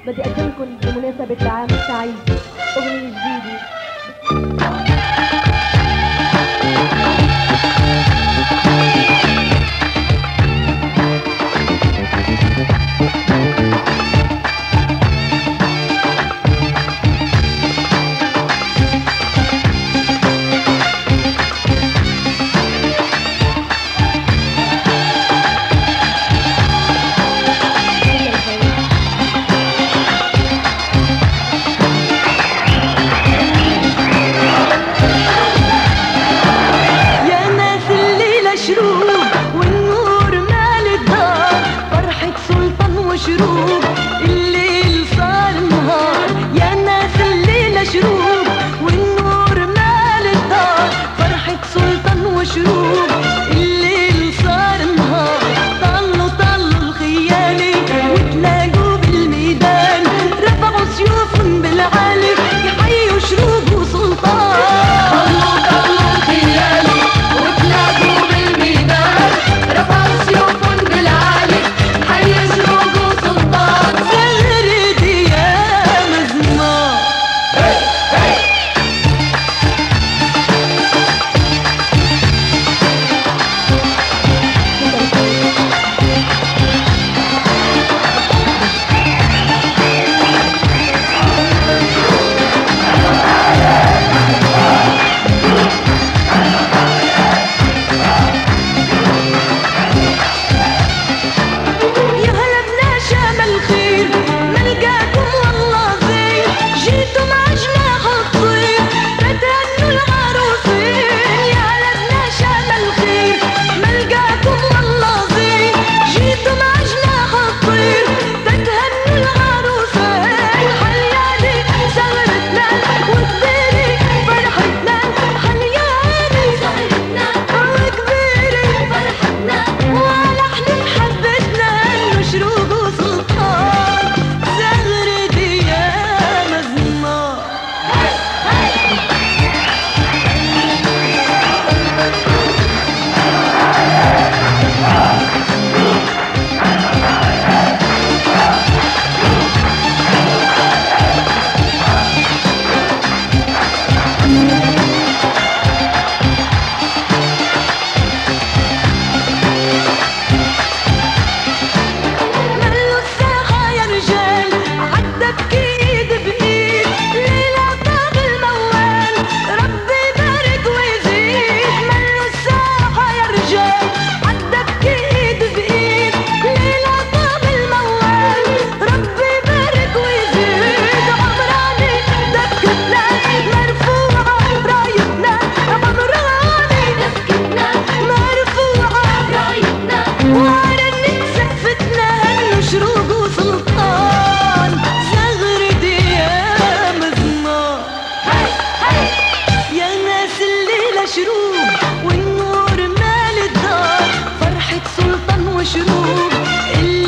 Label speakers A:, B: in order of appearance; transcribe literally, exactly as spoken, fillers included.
A: بدي أقدم لكم بمناسبة العام السعيد أغنية جديدة.
B: الليل صار نهار يا ناس الليلة شروق والنور مال الدار فرحة سلطان وشروق. الليل صار نهار طلوا طلوا الخيالي وتلاقوا بالميدان رفعوا سيوفهم بالعالي يحيوا شروق وسلطان. طلوا طلوا الخيالي وتلاقوا بالميدان رفعوا سيوفهم بالعالي يحيوا شروق والنور مال الدار فرحة سلطان وشروق.